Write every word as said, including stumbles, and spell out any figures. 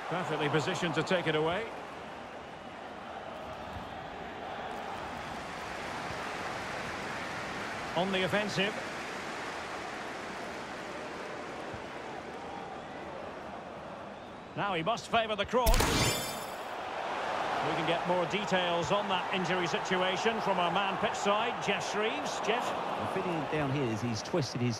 Perfectly positioned to take it away. On the offensive. Now he must favour the cross. We can get more details on that injury situation from our man pitch side, Jeff Shreves. Jeff? The feeling down here is he's twisted his